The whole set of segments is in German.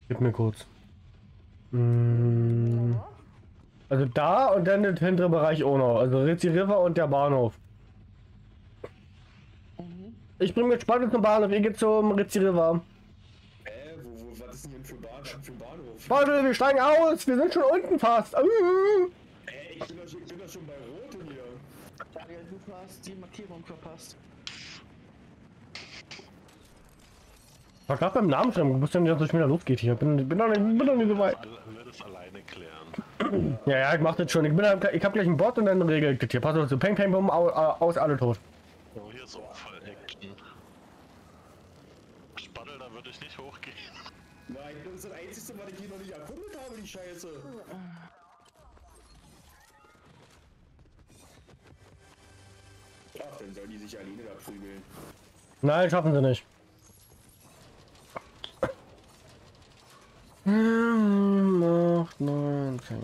Gib mir kurz. Also da und dann der hintere Bereich auch noch. Also Ritzi River und der Bahnhof. Ich bringe mit Spannung zum Bahnhof, ihr geht zum Ritzi River. Was ist denn hier für ein Bahnhof? Warte, wir steigen aus, wir sind schon unten fast. Ich bin doch schon bei Roten hier. Daniel, du hast die Markierung verpasst. War gerade beim Namen schreiben, du wusstest ja nicht, dass es schneller losgeht hier. Bin doch nicht so weit. Wird es alleine klären. Ja, ich mach das schon. Ich hab gleich einen Bot und dann regel ich das hier. Pass auf, so Peng, Peng, Bum, aus, alle tot. Oh, hier ist auch voll Action. Spaddel, da würde ich nicht hochgehen. Nein, das ist das Einzige, was ich hier noch nicht erkundet habe, die Scheiße. Ach, dann sollen die sich alleine da prügeln. Nein, schaffen sie nicht. Acht, 9, 10.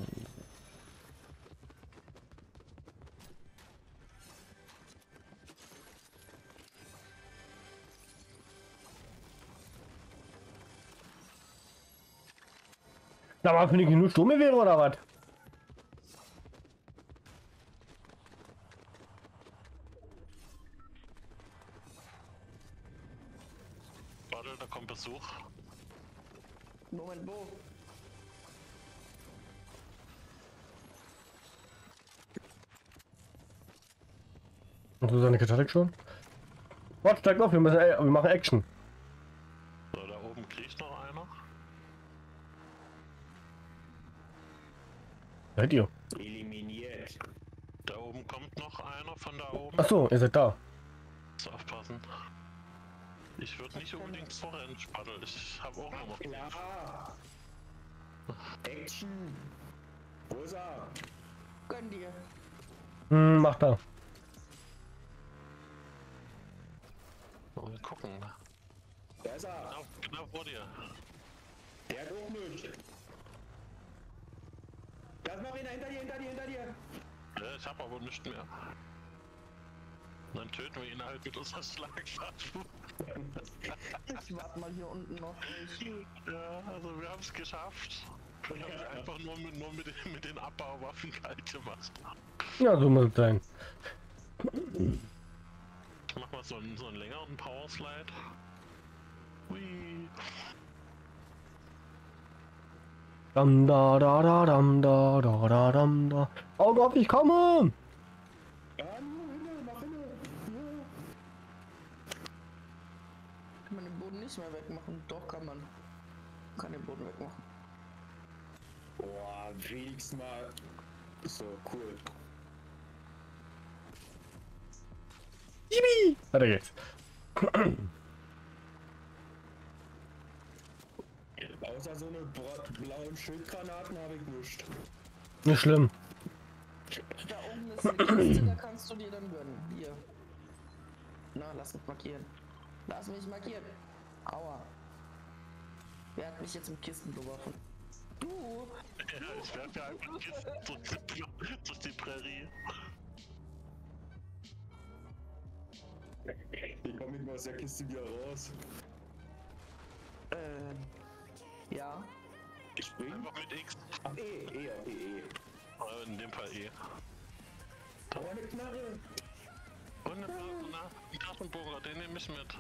Da war für die genug Sturm wäre oder was? Spaddel, da kommt Besuch. Moment, wo? Und so seine Katarik schon? Warte, steigt auf, wir machen Action. So, da oben kriegt noch einer. Seid ihr? Eliminiert. Da oben kommt noch einer von da oben. Achso, ihr seid da. Muss aufpassen. Ich würde nicht unbedingt vorrennen, Spaddel. Ich habe auch noch. Klar. Action. Rosa. Gönn dir. Mach da. Mal gucken. Da ist er. Genau vor dir. Der hat auch nichts. Da ist noch einer hinter dir. Ja, ich habe aber nichts mehr. Dann töten wir ihn halt mit unserer Schlagwaffe. Ich warte mal hier unten noch. Ja, also wir haben es geschafft. Wir haben es einfach nur mit den Abbauwaffen kalt gemacht. Ja, so muss es sein. Ich mach mal so einen längeren Powerslide. Hui. Dam da da da dam da da da dam da. Oh Gott, ich komme! Mach hin. Kann man den Boden nicht mehr wegmachen? Doch, kann man. Kann den Boden wegmachen. Boah, wenigstens mal. So, cool. Yippie! Weiter geht's. Außer so eine blauen Schildgranaten habe ich nicht. Nicht schlimm. Da oben ist eine Kiste, da kannst du dir dann gönnen. Hier. Na, lass mich markieren. Lass mich markieren. Aua. Wer hat mich jetzt mit Kisten geworfen? Du! Ja, ich werfe ja einfach Kisten durch die Prärie. Wie komme ich mal aus der Kiste wieder raus? Ja. Ich spring? Einfach mit X. Ach, E. In dem Fall E. Aber eine Knarre. Und ein Taschenbohrer, den nehme ich mit.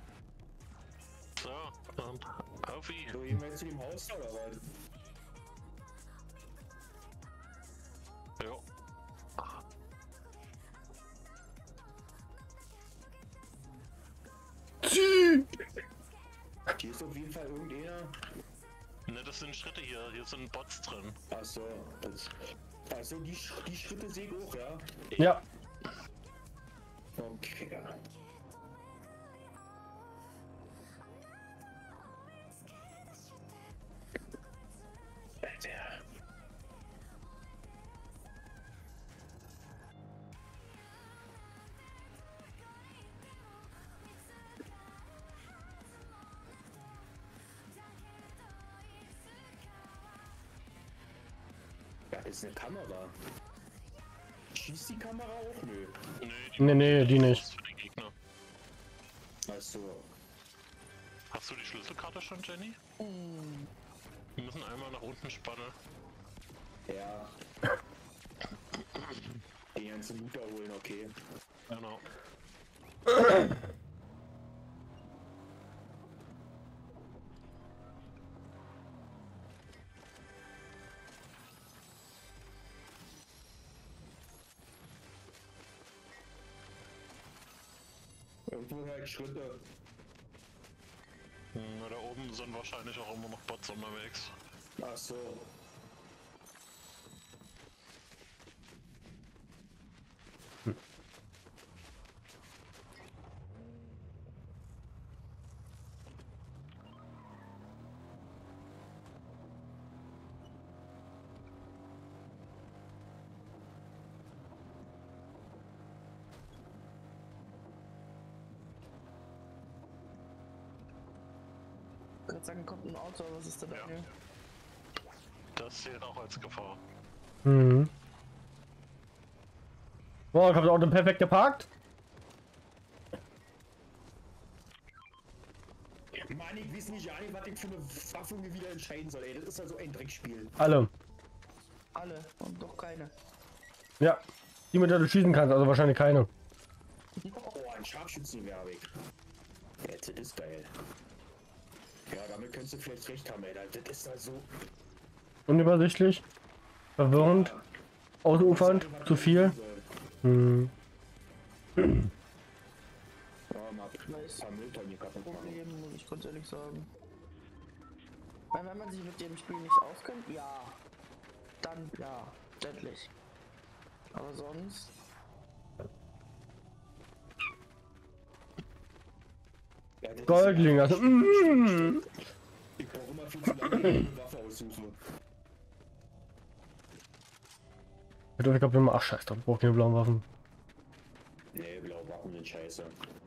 So, und auf ihn. So, gehen wir jetzt zu dem Haus oder was? Jo. Hier ist auf jeden Fall irgendeiner. Ne, das sind Schritte hier. Hier sind Bots drin. Achso, also die Schritte sehe ich auch, ja? Ja. Okay. Alter. Da ist eine Kamera. Schießt die Kamera auch? Nö. Nee, die nicht. Das ist für den Gegner. Achso. Hast du die Schlüsselkarte schon, Jenny? Einmal nach unten spannen. Ja. Den ganzen Looter holen, okay. Genau. Irgendwo halt Schritte. Na, da oben sind wahrscheinlich auch immer noch Bots unterwegs. Ach so. Ich würde sagen, kommt ein Auto, was ist da Ja. Daniel? Das zählt auch als Gefahr. Mhm. Boah, ich hab das Auto perfekt geparkt. Mann, ich weiß nicht, was ich für eine Waffe mir wieder entscheiden soll, ey. Das ist ja so ein Dreckspiel. Alle. Alle und doch keine. Ja. Die mit der du schießen kannst, also wahrscheinlich keine. Oh, ein Scharfschützengewehr habe ich. Jetzt, das ist geil. Ja, damit könntest du vielleicht recht haben, ey. Das ist da so... Unübersichtlich. Verwirrend. Ausufernd. Zu viel. Hm. Ja, mal ein Weiß. paar Mülltonnen kaputt machen. Problem, muss ich ganz ehrlich sagen. Weil wenn man sich mit dem Spiel nicht auskennt, ja. Dann ja, endlich. Aber sonst. Ja, das ist Goldling, also. Ich brauche immer viel zu lange, eine Waffe aussuchen. Ich glaube immer, ach scheiß drauf, ich brauche keine blauen Waffen. Nee, blaue Waffen sind scheiße.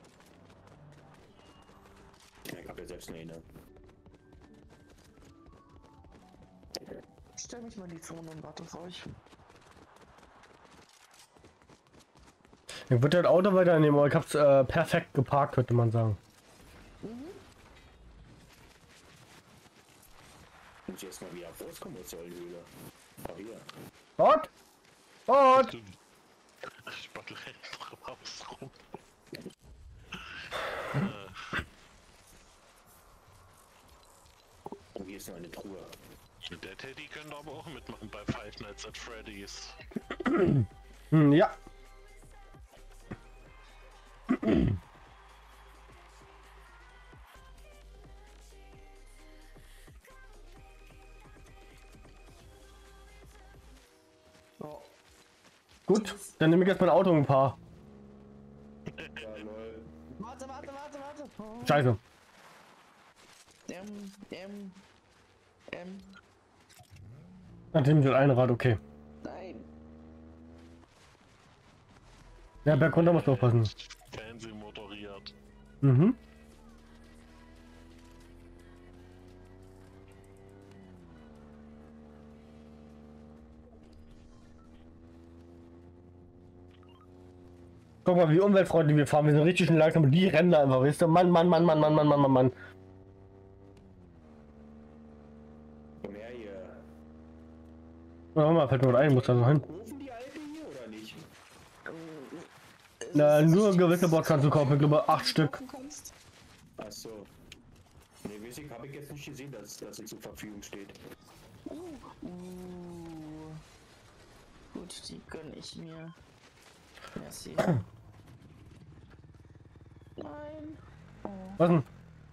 Ich hab ja selbst eine. Ich stell mich mal in die Zone und warte auf euch. Ich würde das Auto weiternehmen, aber ich hab's perfekt geparkt, könnte man sagen. Muss ich jetzt mal wieder rauskommen aus der Höhle. Aber hier. What? What? Ich battle echt raus rum. Oh, hier ist noch eine Truhe. Der Teddy könnte aber auch mitmachen bei Five Nights at Freddy's. Hm, ja. Oh, Gut, dann nehme ich jetzt mein Auto ein paar. Ja, lol. warte. Oh. Scheiße. Dann nehme ich das eine Rad, okay. Nein. Ja, Berg runter musst du aufpassen. Fernsehmotoriert. Mhm. Guck mal, wie umweltfreundlich wir fahren. Wir sind richtig schön langsam und die rennen da einfach, weißt du? Mann. Und er hier. Warte mal, fällt mir was ein, muss da so hin. Rufen die Alte hier oder nicht? Na, nur gewisse Bots kannst du kaufen, ich glaube 8 Stück. Ach so. Ne, weiß ich, habe ich jetzt nicht gesehen, dass sie zur Verfügung steht. Gut, die gönn ich mir. Merci. Nein. Oh. Was denn?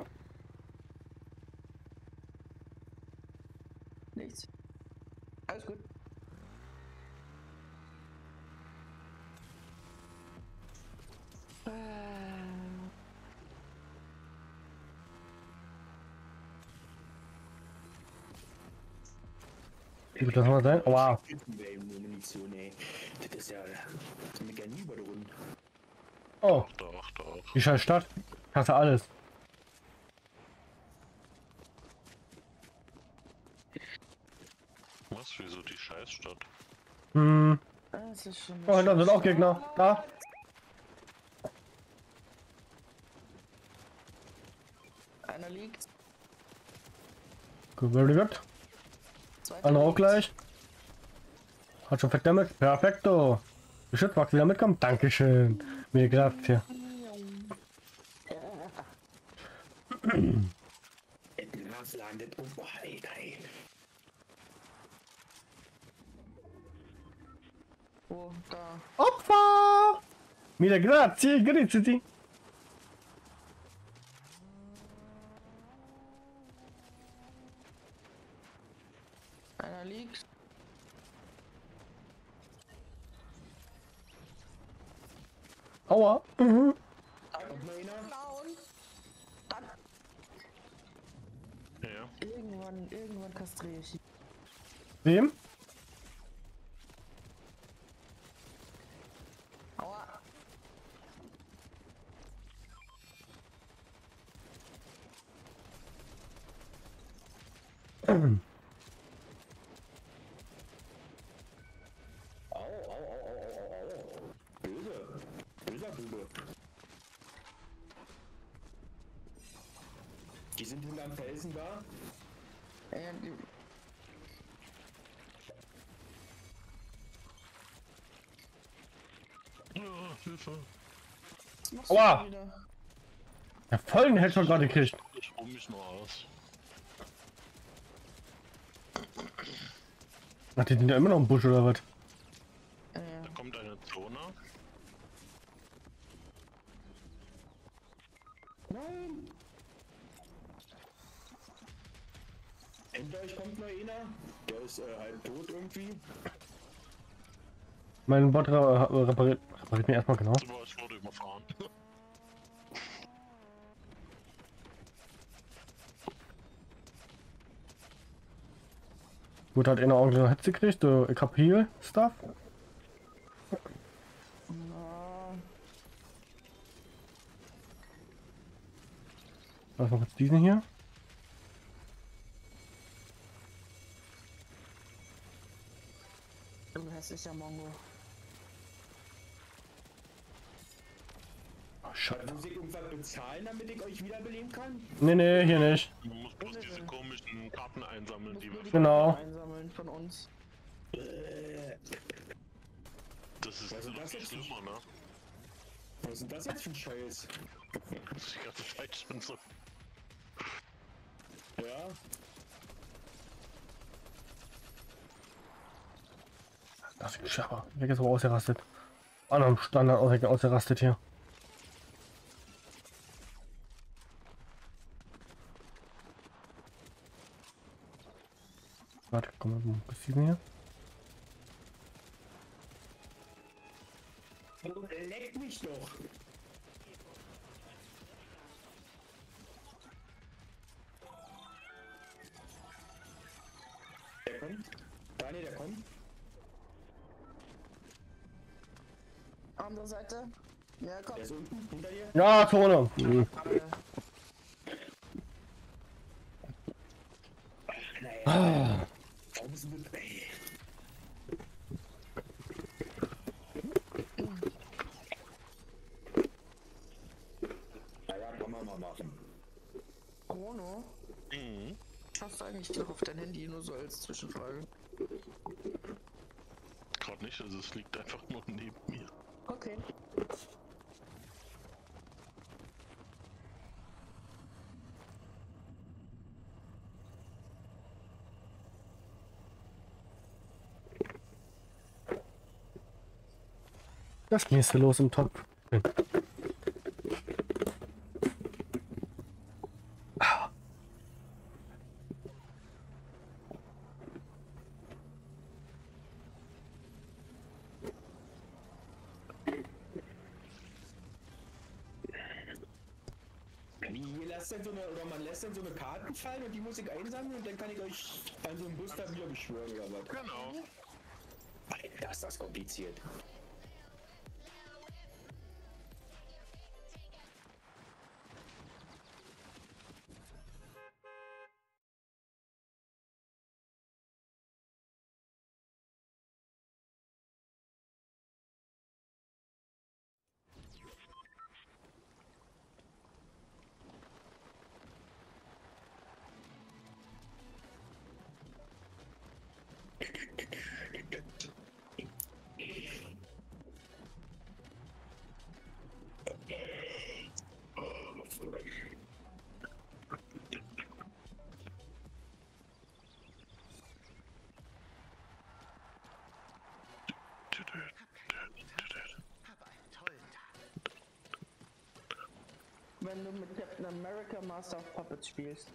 Nichts. Alles gut. Wie wird das mal sein? Wow. Munition, ey. Das ist ja. Das ist mir gar nie über die Runden. Oh, Doch. die scheiß Stadt. Hast du alles. Was? Wieso die Scheißstadt? Hm. Das ist schon. Oh, da sind auch Gegner. Da. Einer liegt. Gut, very good. Zweiter Andere auch liegt. gleich. Hat schon verdammt. Perfekto. Geschützt, magst du wieder mitkommen? Dankeschön. Mir grazie. Ja. Was landet? Oh, ey. Wo, da. Opfer! Mille grazie, grazie. Einer liegt. Aua. Mhm. Kommt noch einer? Blauen. Dann. Ja. Irgendwann kastriere ich ihn. Wem? Aua. Au. Böser Bube. Die sind hinterm Felsen da. Die- Ja, Hilfe. Was machst Aua. du wieder? Ja, vollen Headshot gerade gekriegt. Ich ruh mich nur aus. Ach, die sind ja immer noch im Busch oder was? Da kommt eine Zone. Nein! Hinter euch kommt noch einer. Der ist halb tot irgendwie. Mein Bot repariert mir erstmal genau. Aber ich wurde überfahren. Gut, hat einer ordentlich noch Hetze gekriegt. Ich hab Heal Stuff. Na, Was noch jetzt diesen hier? du hässlicher Mongo. Oh, Scheiße. Muss ich irgendwas bezahlen, damit ich euch wiederbeleben kann? Nee, hier nicht. Man muss bloß diese komischen Karten einsammeln, die wir. Genau. Einsammeln von uns. Das ist Was ist noch das viel jetzt? schlimmer, ne? Was ist denn das jetzt für ein Scheiß? Das ist die ganze Zeit schon so. Ja? Das ist Schapper. Weg ist aber ausgerastet. Anderen Standard ausgerastet hier. Warte, komm mal, was ist denn hier? Leck mich doch! Der kommt. Daniel, der kommt. Andere Seite. Ja, komm. Der ist unten, hinter dir. Ja, Zone. Mhm. Naja. Warum ist denn das? Ey. Naja, kann man mal machen. Chrono. Mhm. Schaffst du eigentlich noch auf dein Handy, nur so als Zwischenfrage? Gerade nicht, also es liegt einfach nur neben mir. Okay. Das nächste los im Topf. Ihr lasst dann so eine, oder man lässt dann so eine Karten fallen und die muss ich einsammeln und dann kann ich euch an so einem Bus da wieder beschwören oder was? Genau. Alter, ist das kompliziert. wenn du mit Captain America Master of Puppets spielst.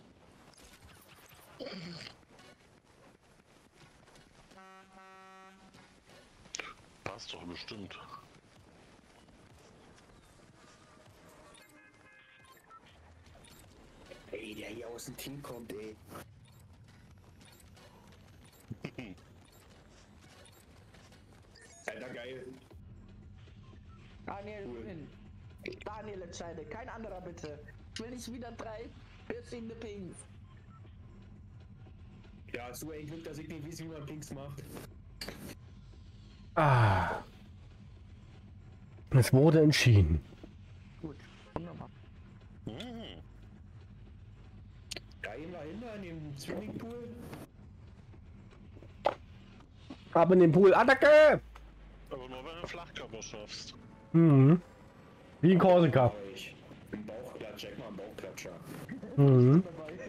Passt doch bestimmt. Ey, der hier aus dem Team kommt, ey. Alter, geil. Daniel, wohin? Daniel entscheide, kein anderer bitte. Ich will nicht wieder 3 verschiedene Pings. Ja, hast du ein Glück, dass ich nicht weiß, wie man Pings macht. Ah. Es wurde entschieden. Gut, wunderbar. Mhm. Da gehen wir hin, da in den Swimmingpool. Ab in den Pool. Attacke! Aber nur wenn du Flachkörper schaffst. Mhm. Wie in Korsika. Ein Bauchklatscher, mal ein Bauchklatscher. Mhm.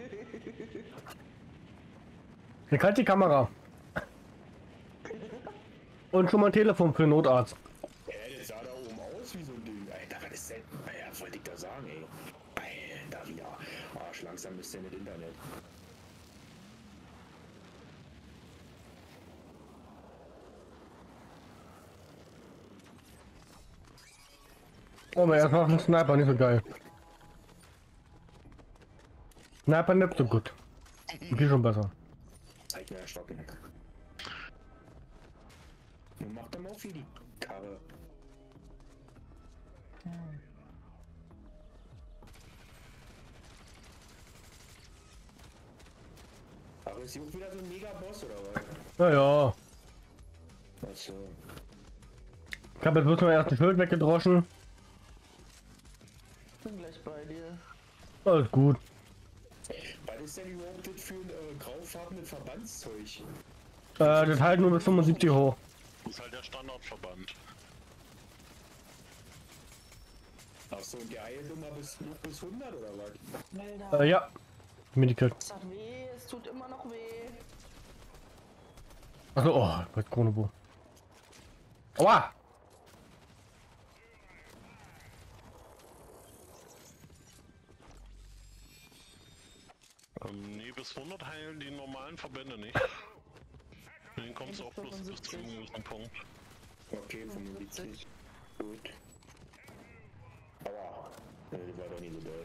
Hier kalt die Kamera. Und schon mal ein Telefon für den Notarzt. Das sah da oben aus wie so ein Ding. Alter, was ist denn? Ja, wollte ich da sagen, ey. Alter, wieder. Arsch, langsam ist denn das Internet. Oh, aber erst noch ein Sniper, nicht so geil. Sniper nicht so gut. Geht schon besser. Zeig mir Stocken. Nun macht er mal auf wie die Karre. Aber ist hier auch wieder so ein Mega-Boss oder was? Naja. Achso. Ich habe jetzt bloß noch erst die Schild weggedroschen. Bin gleich bei dir. Alles gut. Was ist denn überhaupt das für ein graufarbenes Verbandszeug? Das halten nur bis 75 hoch. Das ist halt der Standardverband. Achso, und der eilt immer bis 100 oder was? Alter, Ja. Medikit. es hat weh, es tut immer noch weh. Achso, oh, bei Chronobo. Aua! Nee, bis 100 heilen die normalen Verbände nicht. Den kommst du auch bloß bis zu einem gewissen Punkt. Okay, 75. Gut. Aua. Das war doch nicht so doll.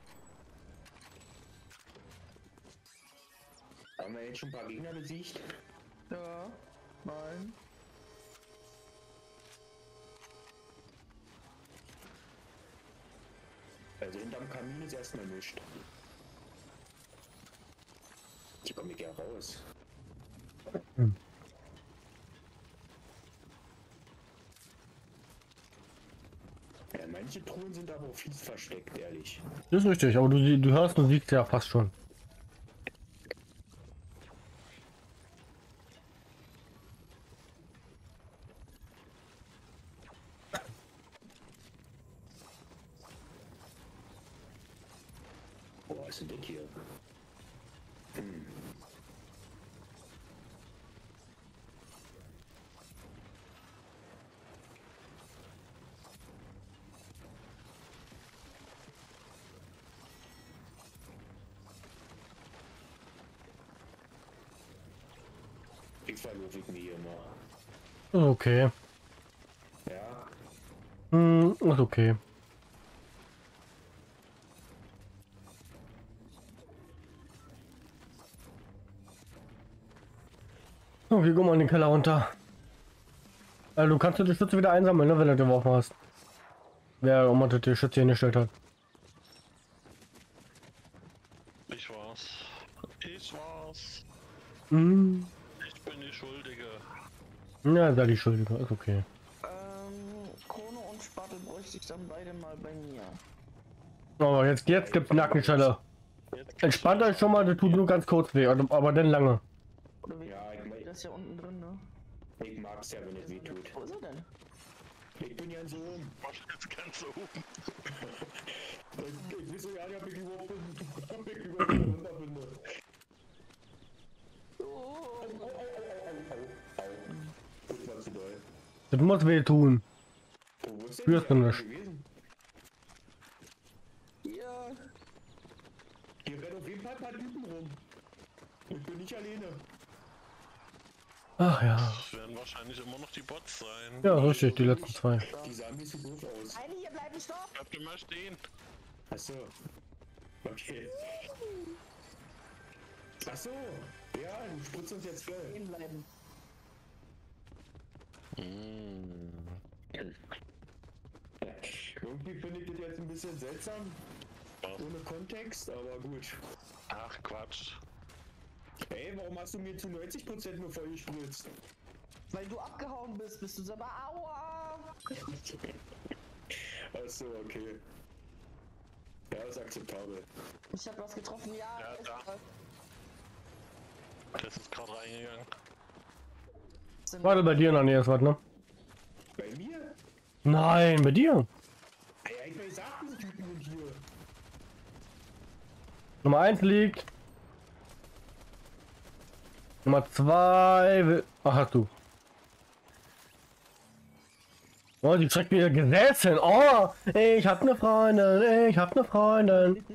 Haben wir jetzt schon ein paar Gegner besiegt? Ja, nein. Also hinterm Kamin ist erstmal nichts. Hier komme ich ja raus. Ja, manche Truhen sind aber auch fies versteckt, ehrlich. Das ist richtig, aber du hörst und siehst ja fast schon. Boah, was sind das hier? Ich verlaufe ich mir hier immer. Okay. Ja, Ist okay. So, wir gehen mal in den Keller runter. Also, du kannst die Schütze wieder einsammeln, ne, wenn du den geworfen hast. Wer immer die Schütze hingestellt hat. Ich war's. Ich war's. Mhm. Ich bin die Schuldige. Ja, sei die Schuldige, ist okay. Chrono und Spatel bräuchte ich dann beide mal bei mir. Aber jetzt gibt's Nackenschelle. Entspannt euch schon mal, das tut nur ganz kurz weh, aber dann lange. Oder wie? Ja, Das ist ja unten drin, ne? ich mag's ja, wenn es weh tut. Wo ist er denn? Ich bin ja so oben. Was jetzt ganz oben? Ich weiß ja nicht, ob ich überhaupt runter bin. Oh, Das war zu doll. Das muss weh tun. Wo ist denn Spürst du der nicht. gewesen? hier! nicht alleine. Ach ja. Das werden wahrscheinlich immer noch die Bots sein. Ja, richtig, die letzten zwei. Die sahen ein bisschen doof aus. Eine hier bleiben, stopp! Bleibt immer stehen. Achso. Okay. Achso. Ja, du spritzt uns jetzt voll. Stehen bleiben. Irgendwie finde ich das jetzt ein bisschen seltsam. Ohne Kontext, aber gut. Ach Quatsch. Ey, warum hast du mir zu 90% nur voll gespritzt? Weil du abgehauen bist du selber. Aua! Achso, okay. Ja, ist akzeptabel. Ich hab was getroffen, ja. Ja, ist da. toll. Das ist gerade reingegangen. Warte, bei dir in der Nähe ist was, ne? Bei mir? Nein, bei dir. Ey, ich hab gesagt, diese Typen sind hier. Nummer 1 liegt. Nummer 2 will... Ach, hast du. Oh, die schreckt wieder gesessen. Oh, ich hab ne Freundin, ich hab ne Freundin.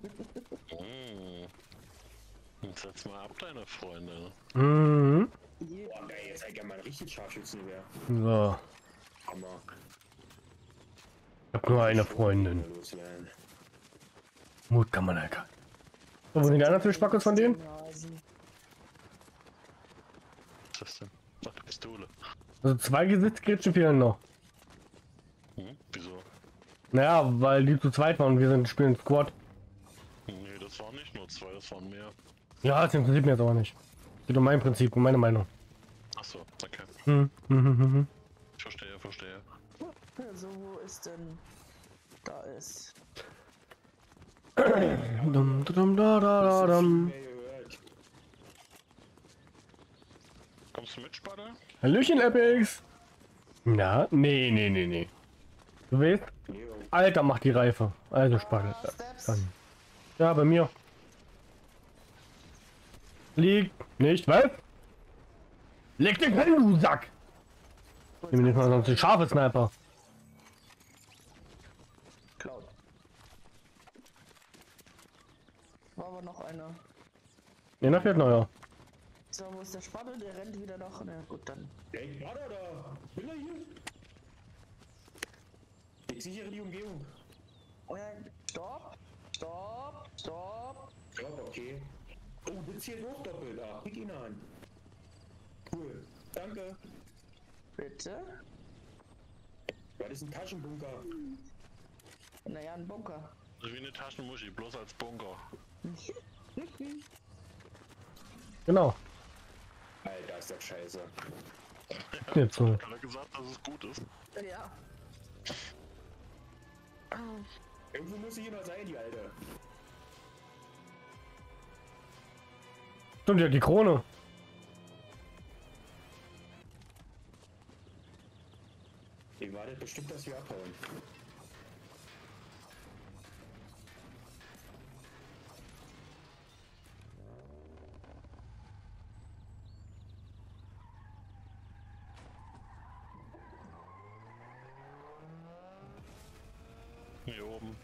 Jetzt setz mal ab, deine Freunde. Mhm. Boah, geil, jetzt eigentlich mal ein richtig Scharfschützengewehr. So, Hammer. ich hab nur eine Freundin. Loswerden. Mut kann man erkennen. So, wo sind die anderen zwei Spackos von denen? Was ist das denn? Ach, die Pistole. Also 2 Gesichtskritschen fehlen noch. Wieso? Naja, weil die zu zweit waren und wir sind spielen Squad. Nee, das waren nicht nur 2, das waren mehr. Ja, das interessiert mich jetzt aber nicht. Geht um mein Prinzip und meine Meinung. Achso, okay. Hm. Ich verstehe, verstehe. So, wo ist denn... Da ist... Dum, dum, da, da, da, dum. Mehr gehört. Kommst du mit, Spadde? Hallöchen, Epics! Na? Nee. Du weißt, Leo. Alter macht die Reife. Also Spargel. Steps. Dann. Ja, bei mir. Liegt nicht, was? Leg den hin, du Sack! Nimm mir nicht mal sonst die scharfe Sniper. Cloud. War aber noch einer. Ne, da fehlt neuer. So, wo ist der Spanne? Der rennt wieder nach. Na gut, dann. Ey, war der da? Bin er hier? Ich sichere die Umgebung. Stopp! Stopp! Stopp! Ja, okay. Oh, das hier noch doppelt. Ah, pick ihn an. Cool. Danke. Bitte? Das ist ein Taschenbunker. Naja, ein Bunker. Das ist wie eine Taschenmuschi, bloß als Bunker. Genau. Alter, ist das scheiße. Jetzt so. Hat er gesagt, dass es gut ist? Ja. Irgendwo muss sie hier noch sein, die Alte. Stimmt ja, die Krone. Ich wartet bestimmt, dass wir abhauen. Hier oben.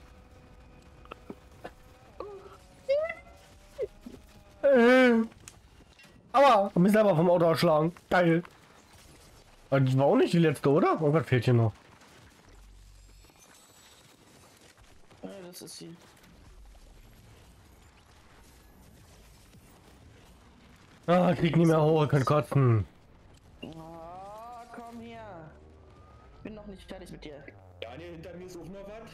Aber hab mich selber vom Auto erschlagen. Geil. Aber die war auch nicht die letzte, oder? Oh Gott, fehlt hier noch. Ja, das ist sie. Ah, krieg nie mehr hoch, kann kotzen. Ah, komm her. Bin noch nicht fertig mit dir. Daniel, hinter mir ist auch noch was.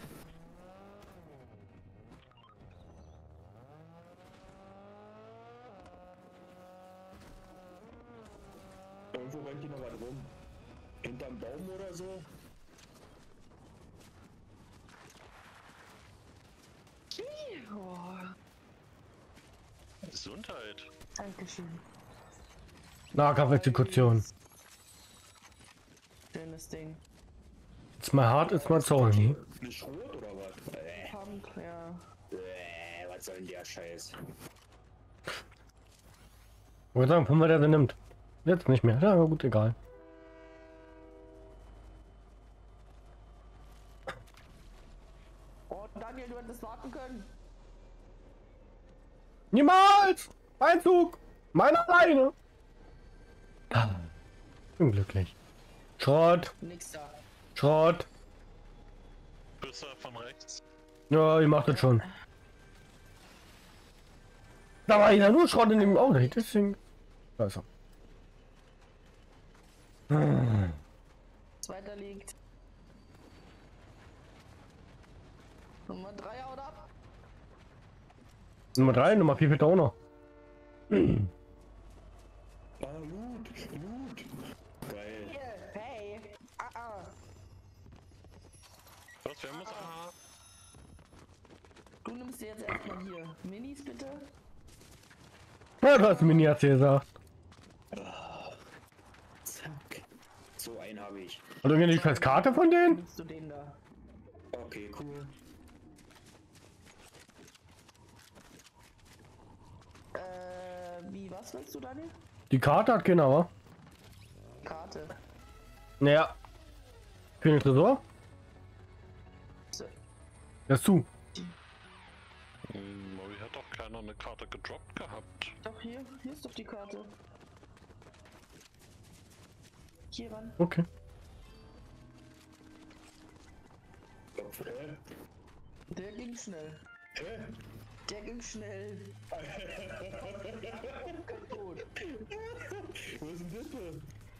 Irgendwo rennt hier noch was rum. Hinterm Baum oder so. Oh, Gesundheit. Dankeschön. Nahkampfexekution. Schönes Ding. It's my heart, it's my soul. Eine Schrot oder was? Pump, ja. Was soll denn der Scheiß? Ich würde sagen, Pumper, der sie nimmt. Jetzt nicht mehr. Ja, gut, egal. Oh, Daniel, du hättest warten können. Niemals! Einzug! Meine alleine! Unglücklich. Schrott! Nix da. Schrott! Bist von rechts? Ja, ihr macht das schon. Da war ja nur Schrott in dem Auto, deswegen. Also. Zweiter liegt. Nummer 3 haut ab. Nummer 3, Nummer 4 fehlt auch noch. Ah, Loot. Geil. Hier, hey. Was, wer muss Du nimmst dir jetzt erstmal hier Minis, bitte. Ja, du hast mir nie gesagt. Zack. So einen habe ich. Und irgendwie die scheiß Karte von denen? Nimmst du den da? Okay, cool. Wie, was willst du, Daniel? Die Karte hat keiner, wa? Karte. Naja. Für den Tresor? So. Das ist zu. Mori hat doch keiner eine Karte gedroppt gehabt. Doch, hier ist doch die Karte. Hier ran. Okay. Der ging schnell. Der ging schnell. Gut. Wo ist denn das denn?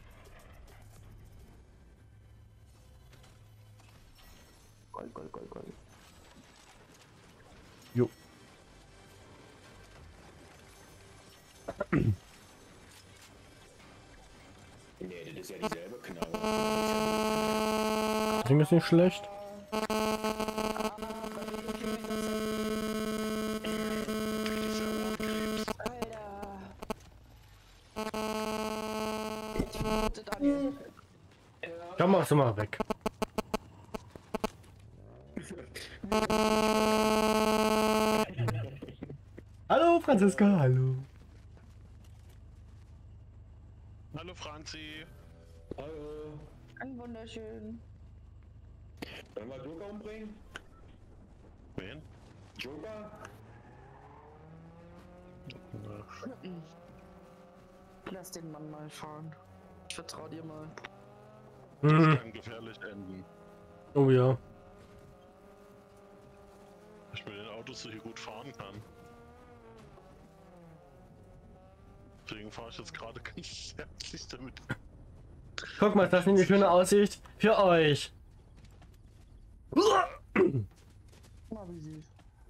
Gold, Gold, Gold, Gold. Jo. Nee, das ist ja dieselbe Knarre. Das Ding ist nicht schlecht. Dann machst du mal weg. Hallo Franziska, hallo. Hallo Franzi. Hallo. Ein wunderschön. Wollen wir Joker umbringen? Wen? Joker? Lass den Mann mal fahren. Ich vertrau dir mal. Das Mhm. kann gefährlich enden. Oh ja. Ich mit den Autos so hier gut fahren kann. Deswegen fahre ich jetzt gerade ganz herzlich damit. Guck mal, ist das nicht eine schöne Aussicht für euch? Mal wie süß.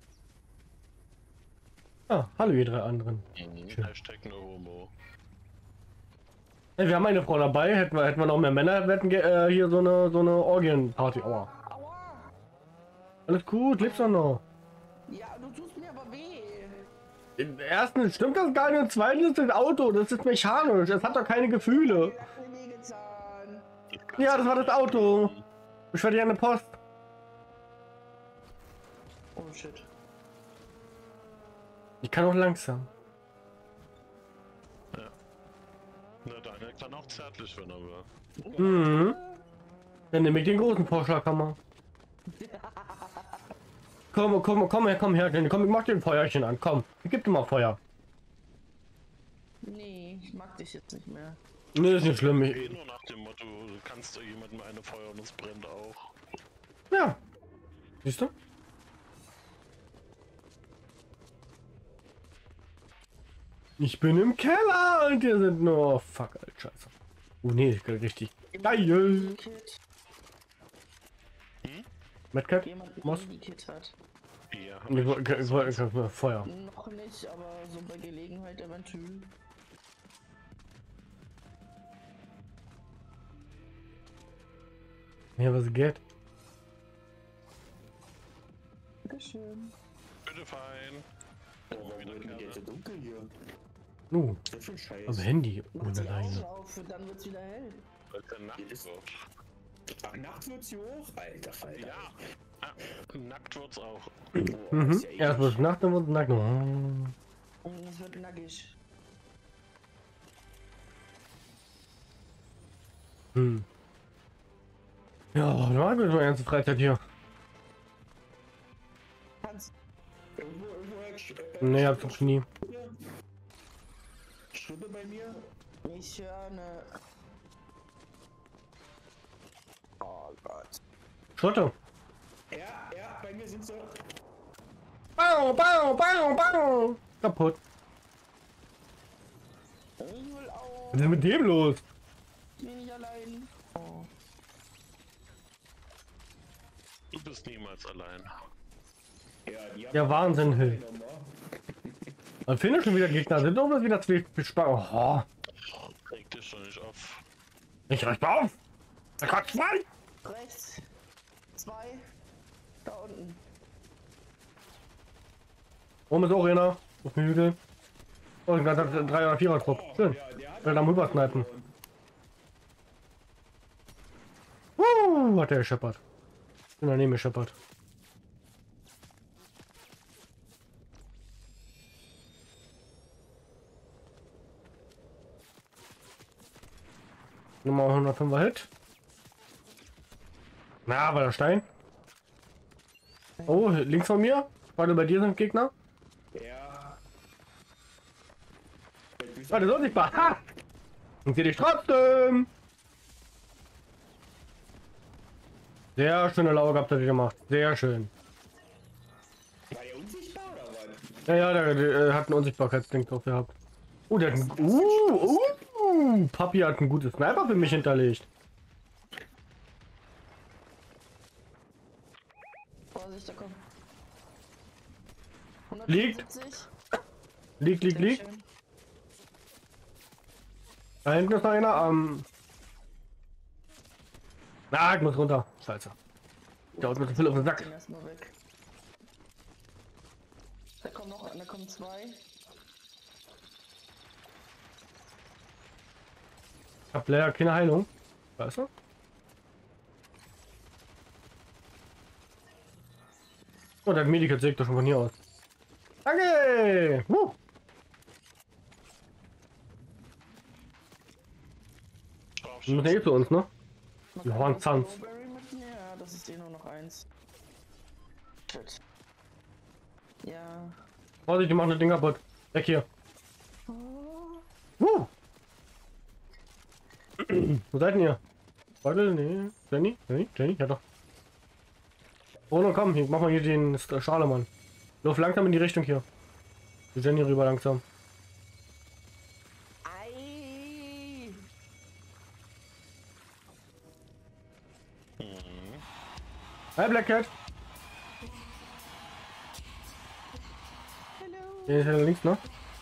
Ah, hallo ihr drei anderen. Hashtag no homo. Hey, wir haben eine Frau dabei, hätten wir noch mehr Männer, wir hätten hier so eine Orgienparty. Aua. Aua! Alles gut, lebst doch noch. Ja, du tust mir aber weh. Erstens stimmt das gar nicht, und zweitens ist das Auto, das ist mechanisch, es hat doch keine Gefühle. Hat mir wehgetan. Ja, das war das Auto. Ich werde ja eine Post. Oh shit. Ich kann auch langsam. Na, Daniel kann auch zärtlich, wenn er will. Mhm. Dann nehme ich den großen Vorschlaghammer. Komm her, komm, ich mach dir ein Feuerchen an, komm. Ich geb dir mal Feuer. Nee, ich mag dich jetzt nicht mehr. Nee, ist nicht schlimm. Eh nur nach dem Motto, du kannst du jemandem eine Feuer und es brennt auch. Ja. Siehst du? Ich bin im Keller und hier sind nur... Oh, fuck, Alter, scheiße. Oh nee, ich bin richtig geil. Kit. Medcat? Jemand mit Was? Medikit hat. Ja, Ich wollte Feuer. Noch nicht, aber so bei Gelegenheit eventuell. Ja, was geht? Dankeschön. bitte fein. Oh, warum wird mir jetzt so dunkel hier? Was Was ist das für ein Scheiß? am Handy Mach ohne die Augen Leine. auf, dann wird's wieder hell. Weil es dann Nacht Hier ist- wird. Ach, nachts wird's hier hoch? Alter Falter. Ja. Nackt wird's auch. Oh, Mhm. ist ja Erst eklig. wird Nacht, dann wird Nacht. Es wird nackig. Hm. Ja, da habe ich meine ganze Freizeit hier. Hans, Irgendwo, Nee, hab's noch nie. bei mir? Ich höre eine. Oh Gott. Schotte. Ja, bei mir sind sie. Bau, bau, bau, bau. Kaputt. Ich will auch. Was ist denn mit dem los? Ich bin nicht allein. Oh. Du bist niemals allein. Ja, die haben Ja, Wahnsinn, Hill. nochmal. Dann fehlen schon wieder Gegner. Sind doch wieder zwei Spannungen. Oh, Reg dich doch nicht auf. ich reiß mal auf. Da kommt zwei. Rechts. 2. Da unten. Oben ist auch einer. Auf dem Hügel. Oh, ein ganzer 3 oder 4er Trupp. Schön. Ja, der hat Will am Rübersnipen. Hat der gescheppert. Bin daneben gescheppert. Nummer 105er Hit. Na, war der Stein. Oh, links von mir. Warte, bei dir sind Gegner. Ja. Warte, so sichtbar. Ha! Und sehe dich trotzdem. Sehr schöne Laue gehabt, hat er gemacht. Sehr schön. War der unsichtbar oder was? Ja, der hat ein Unsichtbarkeitsding drauf gehabt. Oh, der hat ein... Papi hat ein gutes Sniper für mich hinterlegt. Vorsicht, da kommt. Liegt. 175. Liegt. Sehr schön. Da hinten ist noch einer. Ich muss runter. Scheiße. Der haut mir so viel auf den Sack. Den erstmal weg. Da kommt noch, da kommen 2. Ich hab leider keine Heilung. Weißt du? Oh, der Medikament sägt doch schon von hier aus. Danke! Die müssen eh zu uns, ne? Die Hornzanz. Ja, das ist eh nur noch 1. Shit. Ja. Vorsicht, die machen das Ding kaputt. Weg hier. Wo seid ihr? Warte, nee. Jenny? Ja doch. Oh, komm, hier, mach mal hier den Schalemann. Lauf langsam in die Richtung hier. Die Jenny rüber langsam. Ei. Hi, Black Cat. Hallo. Der ist ja links, ne?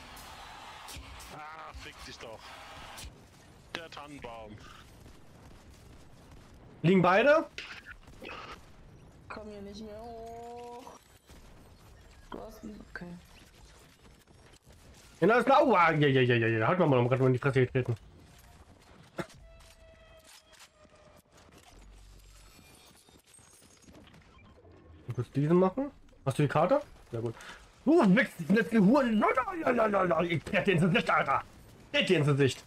Ah, fick dich doch. Der Tannenbaum. Liegen beide? Komm hier nicht mehr hoch. Du hast einen. Okay. Ja, da ist eine Aua. Ja. Hat man mal gerade in die Fresse getreten. Du willst diesen machen? Hast du die Karte? Sehr gut. Du wächst nicht Huren. Ich trete dir ins Gesicht, Alter. Trete dir ins Gesicht.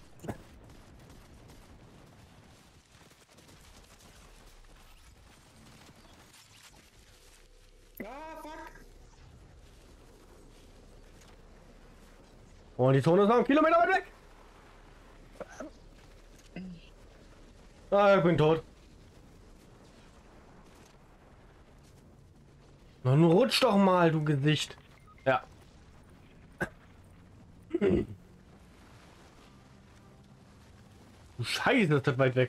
Ah, fuck. Oh, die Zone ist noch 1 Kilometer weit weg. Ich bin tot. Nun rutsch doch mal, du Gesicht. Ja. Du Scheiße, ist das weit weg.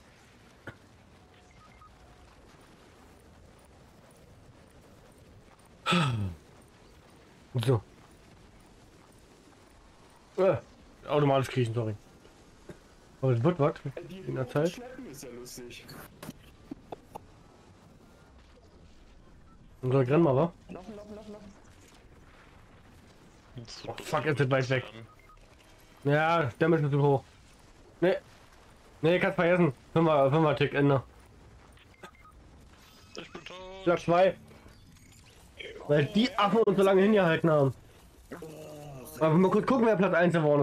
So. Automatisch kriechen, sorry. Aber es wird was Die in der Zeit. Schleppen ist ja lustig. Unser Grandma war. Laufen. Oh, fuck, ist das weit weg. Ja, der ist zu hoch. Nee, kannst vergessen. 5er Tick, Ende. Ich bin tot. Schlag 2. Weil die Affen uns so lange hingehalten haben. Aber mal kurz gucken, wer Platz 1 geworden ist.